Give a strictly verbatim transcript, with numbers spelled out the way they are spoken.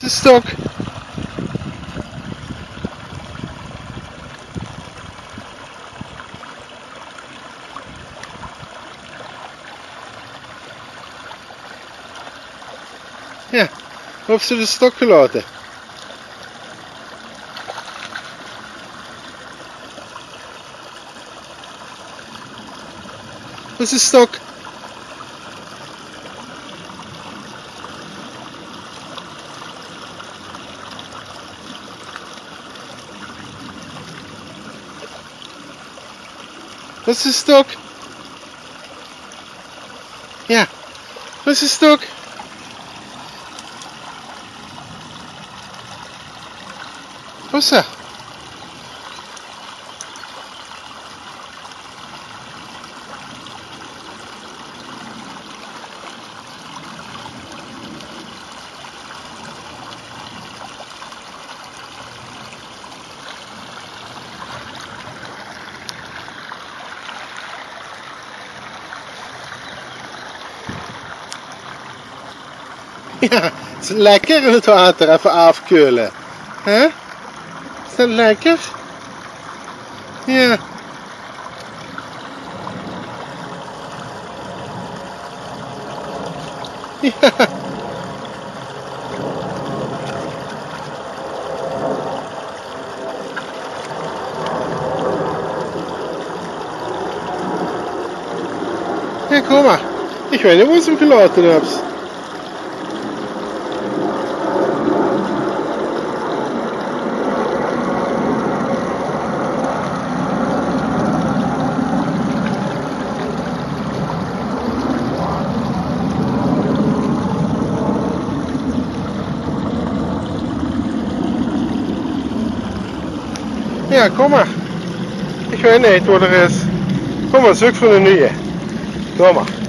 De stok. Ja, of ze de stok gelaten. Dat is de stok. Dat is de stok. Ja, dat is de stok. Wat is dat? Ja, het is lekker in het water even afkeulen. Hè? Is dat lekker? Ja. Ja. Ja, kom maar. Ik weet niet hoe ze hem gelaten hebt. Ja, kom maar. Ik weet niet wat er is. Kom maar, zoek voor een nieuwe. Kom maar.